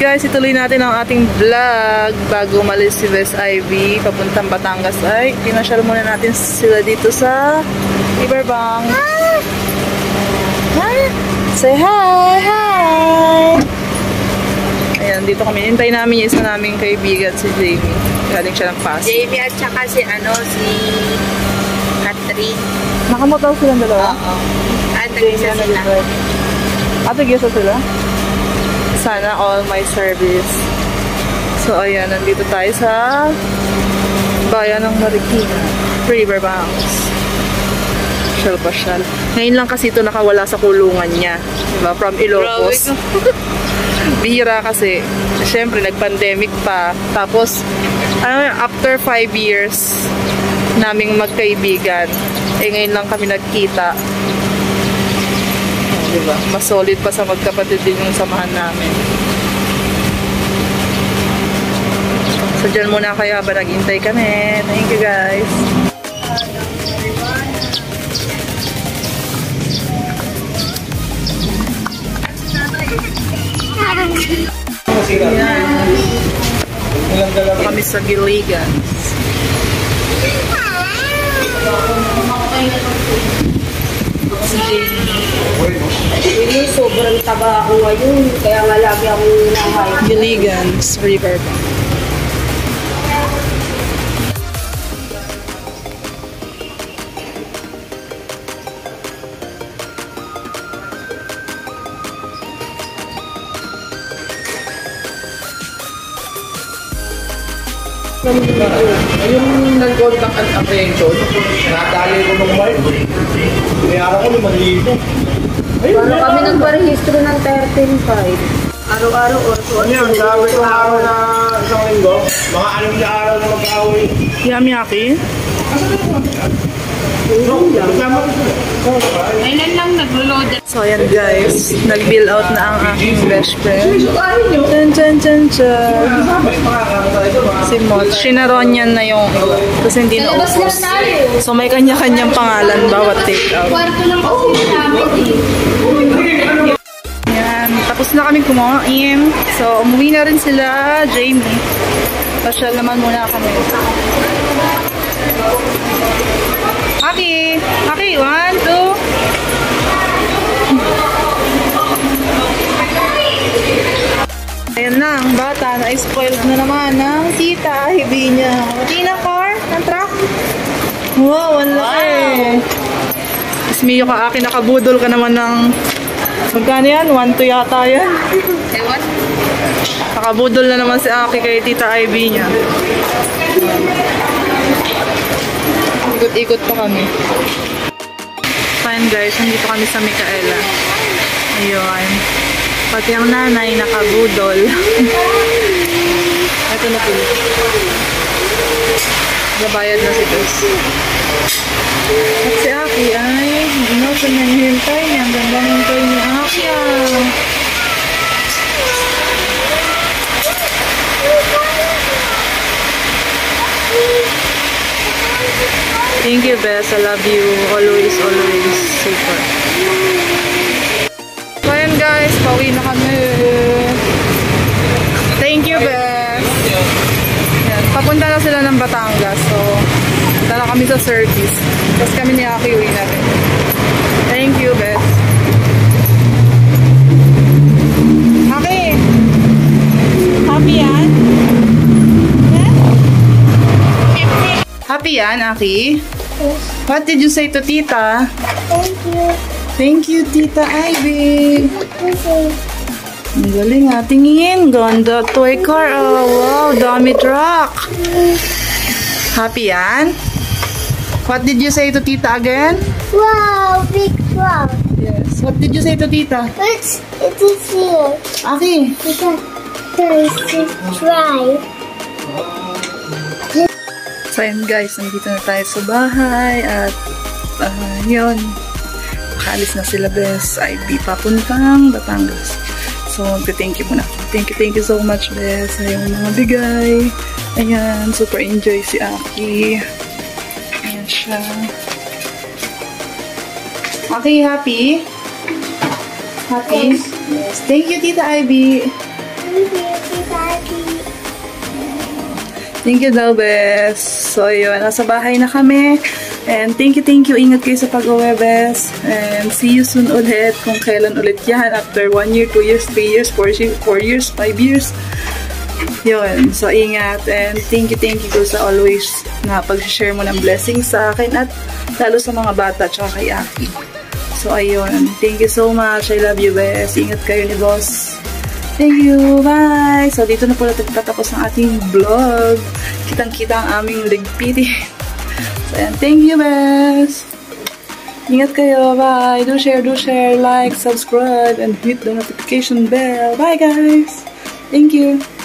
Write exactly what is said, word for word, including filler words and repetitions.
guys, ituloy natin ang ating vlog bago umalis si Bes Ivy papuntang Batangas. Ay, pinasyal muna natin sila dito sa Riverbank. Hi! Say hi! Hi! Ayan, dito kami. Hintay namin yung isa naming kaibigan, si Jamie. Galing siya ng Pasig. Jamie at saka si, ano, si Catherine. Nakamotaw silang dalawa? Oo. At nag-isa sila. At nag-isa sila? Sana all my service. So, ayan, nandito tayo sa bayan ng Marikina, Riverbanks. Shal pa shal. Ngayon lang kasi ito nakawala sa kulungan niya. Diba? From Ilocos. Bihira kasi. Siyempre, nag-pandemic pa. Tapos, ano, after five years naming magkaibigan, eh ngayon lang kami nagkita. Diba? Mas solid pa sa magkapatid din yung samahan namin. So, dyan muna kayo habang naghintay kami. Thank you, guys. Ayan. Kami sa Giligans. Hindi, sobrang taba ako ngayon. Kaya nga lagi akong nahay. Giligans Riverbank. Yung nag-contact and apprehension, nadali ko nung Mark. Kaya ako limang libo. Paano kami nagparehistro ng thirteen five? Araw-araw or so? Ano yan? Sabi ko araw na isang linggo, mga anim na araw na mag-away. Yamiyaki? Kailan lang nag-load? So, ayan guys. Nag-bill out na ang aking best friend. Chan, chan, chan, chan. Si Mot. Shinaronyan na yung kasi hindi na ubos. So, may kanya-kanyang pangalan bawat take-out. Kwarto lang ako namin eh. Yan. Tapos na kami kumain. So, umuwi na rin sila, Jamie. Pasyal naman muna kami. Aki! Aki! One, two. Ayan na, ang bata na-spoiled na naman ng tita, hibi niya. Tina car? Ang truck? Wow, ang laki. Tapos Mio ka, Aki, nakabudol ka naman ng magkano yan? one two yata yan. Ewan? Nakabudol na naman si Aki kay tita Ivy niya. Ikot-ikot pa kami. Fine guys, nandito kami sa Micaela. Ayun. Pati ang nanay nakabudol. Ito na po. Nabayad na si Tess. At si Aki ay ano sa nanihintay niya. Ang ganda hintay ni Aki ah. Thank you, Bess. I love you. Always, always. Super. So, ayan guys. Pauwi na kami. Thank you, Bess. Ayan. Papunta na sila ng Batangas. So, punta na kami sa service. Tapos kami ni Aki uwi na rin. Thank you, Bess. Aki! Happy yan? Happy yan, Aki? Yes. What did you say to Tita? Thank you. Thank you, Tita Ivy. Okay. Ang galing nga. Tingin. Ganda toy car. Oh, wow. Dami truck. Happy yan? What did you say to Tita again? Wow, big truck. Yes. What did you say to Tita? It's, it is here. Aki. We got to try. So, ayan guys. Nandito na tayo sa bahay. At, uh, yun. Makalis na sila, Bes. Ivy papuntang Batangas. So, thank you muna. Thank you, thank you so much, Bes. Sa yung mga bigay. Ayan. Super enjoy si Aki. Ayan siya. Aki, happy? Happy? Yes. Yes. Thank you, Tita Ivy. you, baby daddy. Thank you daw, Bes. So, yun. Nasa bahay na kami. And thank you, thank you. Ingat kayo sa pag-uwi, Bes. And see you soon ulit. Kung kailan ulit yan. After one year, two years, three years, four, four years, five years. Yun. So, ingat. And thank you, thank you ko sa always na pag-share mo ng blessings sa akin. At lalo sa mga bata tsaka kay Aki. So, ayun. Thank you so much. I love you, Bes. Ingat kayo ni Boss. Thank you. Bye! So, dito na po natin tatapos ang ating vlog. Kitang-kita ang aming ligpiti. So, ayan. Thank you, Bes! Ingat kayo. Bye! Do share, do share, like, subscribe, and hit the notification bell. Bye, guys! Thank you!